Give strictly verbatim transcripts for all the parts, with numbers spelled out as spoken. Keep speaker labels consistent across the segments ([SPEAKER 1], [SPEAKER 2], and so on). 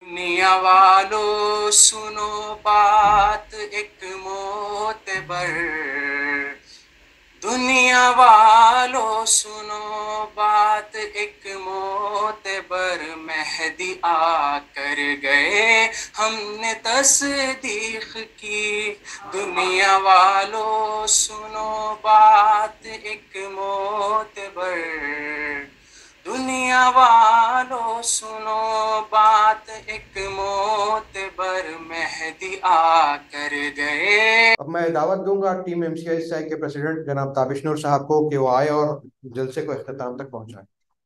[SPEAKER 1] दुनिया वालों सुनो बात एक मोतबर, दुनिया वालों सुनो बात एक मोतबर, मेहदी आकर गए हमने तस्दीक की। दुनिया वालों सुनो बात एक मोतबर, दुनिया वालों सुनो बात एक मोतबर, मेहदी आकर गए।
[SPEAKER 2] अब मैं दावत दूंगा टीम एमसीआई के प्रेसिडेंट जनाब ताबिश नूर साहब को कि वो आए और जलसे को इख्तिताम तक पहुंचाएं।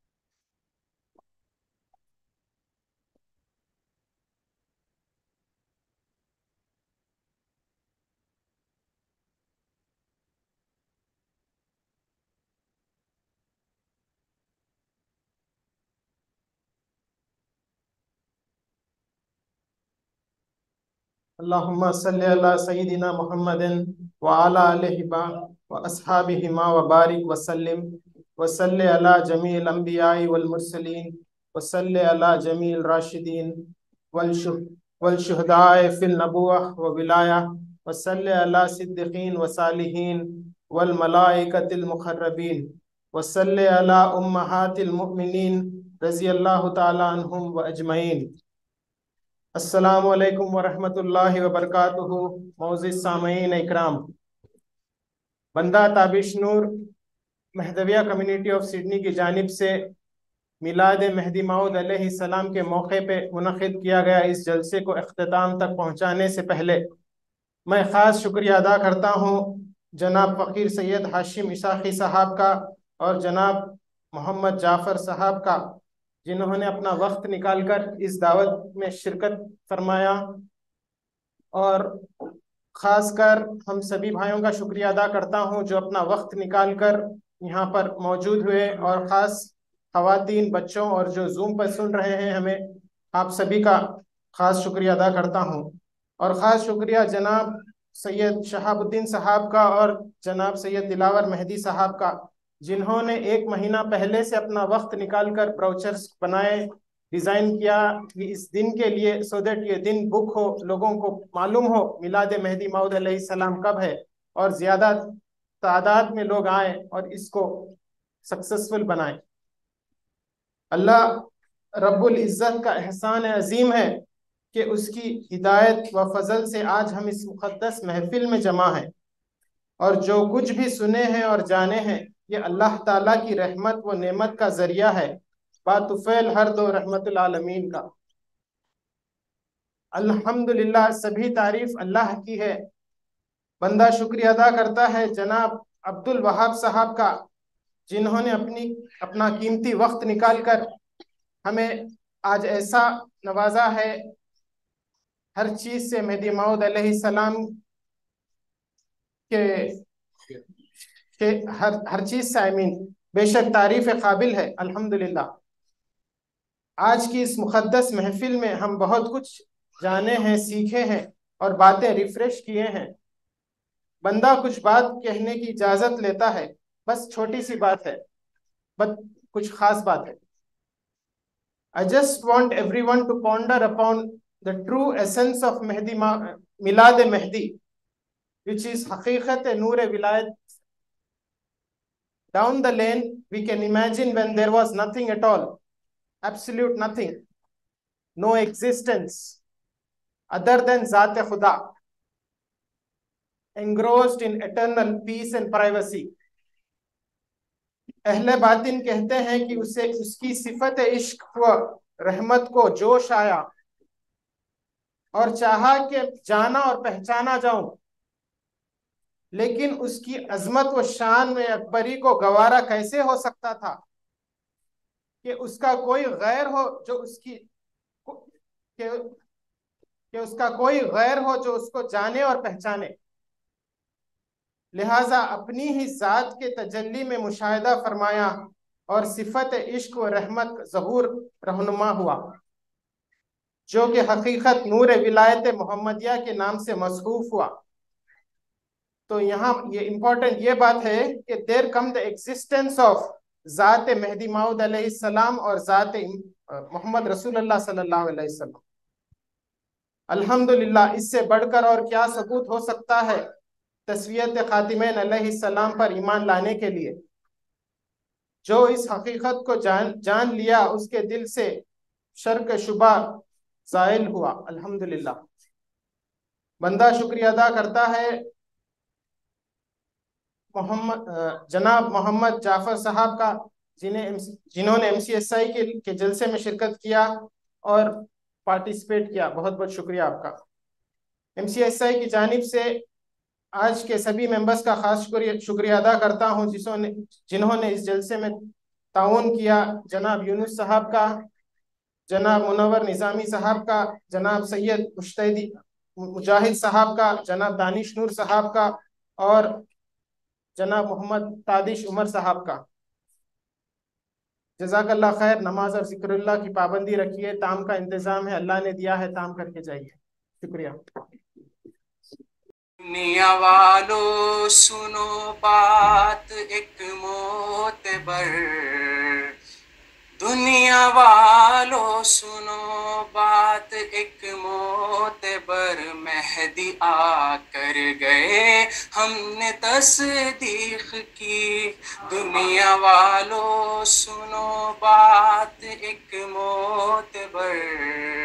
[SPEAKER 2] अल्लाहुम्मा सल्ली अला सय्यिदिना मुहम्मदिन व अला आलिहि व अस्हाबिहि मा व बारिक व सल्लिम व सल्ली अला जमील अंबियाई वल मुरसलीन व सल्ली अला जमील राशिदीन वल शुह वल शुहदाए फिल नबुव्वह व विलाया व सल्ली अला सिद्दीकीन व सालिहीन वल मलाइकतिल मुक़र्रबीन व सल्ली अला उम्महातिल मुमिनीन रज़ियल्लाहु तआला अन्हुम व अजमईन। अस्सलामु अलैकुम वरहमतुल्लाहि वबरकातुहू। मौज़िज़ सामईन इकराम, बंदा Tabish Noor Mahdavia community of Sydney की जानिब से मिलाद महदी माऊद अलैहिस्सलाम के मौके पे मुनक़िद किया गया इस जलसे को इख्तिताम तक पहुँचाने से पहले मैं ख़ास शुक्रिया अदा करता हूँ जनाब फ़कीर सैयद हाशिम इसाक़ी साहब का और जनाब मोहम्मद जाफ़र साहब का, जिन्होंने अपना वक्त निकालकर इस दावत में शिरकत फरमाया। और ख़ासकर हम सभी भाइयों का शुक्रिया अदा करता हूँ जो अपना वक्त निकालकर यहाँ पर मौजूद हुए, और ख़ास ख़वातीन, बच्चों और जो जूम पर सुन रहे हैं हमें, आप सभी का ख़ास शुक्रिया अदा करता हूँ। और ख़ास शुक्रिया जनाब सैयद शहाबुद्दीन साहब का और जनाब सैयद दिलावर मेहदी साहब का, जिन्होंने एक महीना पहले से अपना वक्त निकाल कर ब्राउचर्स बनाए, डिज़ाइन किया कि इस दिन के लिए, सो दैट ये दिन बुक हो, लोगों को मालूम हो मिलाद मेहदी माऊद अलैहिस्सलाम कब है और ज़्यादा तादाद में लोग आए और इसको सक्सेसफुल बनाए। अल्लाह रब्बुल इज़्ज़त का एहसान अजीम है कि उसकी हिदायत व फजल से आज हम इस मुक़द्दस महफिल में जमा हैं, और जो कुछ भी सुने हैं और जाने हैं ये अल्लाह ताला की रहमत व नेमत का जरिया है, बातुफ़ैल हर दो रहमतुल आलमीन का। अल्हम्दुलिल्लाह, सभी तारीफ अल्लाह की है। बंदा शुक्रिया अदा करता है जनाब अब्दुल वहाब साहब का, जिन्होंने अपनी अपना कीमती वक्त निकाल कर हमें आज ऐसा नवाजा है, हर चीज से मेहदी माऊद अलैहिस्सलाम के, के हर हर चीज से, आई मीन बेशक तारीफ काबिल है। अल्हम्दुलिल्लाह, आज की इस मुक़द्दस महफिल में हम बहुत कुछ जाने हैं, सीखे हैं और बातें रिफ्रेश किए हैं। बंदा कुछ बात कहने की इजाजत लेता है, बस छोटी सी बात है, बस कुछ खास बात है। I just want everyone to ponder upon the true essence of Mehdi Milad Mehdi, which is Haqiqat Noor Vilayat. Down the lane, we can imagine when there was nothing at all, absolute nothing, no existence other than Zat Khuda, engrossed in eternal peace and privacy. अहले बातिन कहते हैं कि उसे उसकी सिफत इश्क व रहमत को जोश आया और चाहा कि जाना और पहचाना जाऊं, लेकिन उसकी अजमत व शान में अकबरी को गवारा कैसे हो सकता था कि उसका कोई गैर हो जो उसकी कि, कि उसका कोई गैर हो जो उसको जाने और पहचाने। लिहाजा अपनी ही जात के तजल्ली में मुशाहिदा फरमाया और सिफत इश्क व रहमत ज़हूर रहनुमा हुआ, जो कि हकीकत नूर विलायत मोहम्मदिया के नाम से मसरूफ हुआ। तो यहाँ ये इम्पोर्टेंट ये बात है कि there come the existence of ज़ात मेहदी माऊद अलैहिस्सलाम और ज़ात मोहम्मद रसूलुल्लाह सल्लल्लाहु अलैहि वसल्लम। अल्हम्दुलिल्लाह, इससे बढ़कर और क्या सबूत हो सकता है तस्वीयत खातिमैन अलैहिस्सलाम पर ईमान लाने के लिए। जो इस हकीकत को जान जान लिया उसके दिल से शर्क शुबा ज़ाइल हुआ। अल्हम्दुलिल्लाह, बंदा शुक्रिया अदा करता है मोहम्मद जनाब मोहम्मद जाफर साहब का, जिन्हें जिन्होंने एम सी एस आई के, के जलसे में शिरकत किया और पार्टिसिपेट किया। बहुत बहुत शुक्रिया आपका। एम सी एस आई की जानिब से आज के सभी मेंबर्स का खास शुक्रिया शुक्रिया अदा करता हूं जिसों जिन्होंने इस जलसे में ताउन किया। जनाब यूनुस साहब का, जनाब मुनव्वर निज़ामी साहब का, जनाब सैयद मुश्तैदी मुजाहिद साहब का, जनाब दानिश नूर साहब का और जनाब मोहम्मद तादिश उमर साहब का। जज़ाकल्लाह खैर। नमाज और जिक्रुल्लाह की पाबंदी रखिए। ताम का इंतजाम है, अल्लाह ने दिया है, ताम करके जाइए। शुक्रिया।
[SPEAKER 1] दुनिया वालों सुनो बात एक मोतबर, दुनिया वालों सुनो बात एक मोतबर, मेहदी आकर गए हमने तस्दीक की। दुनिया वालों सुनो बात एक मोतबर,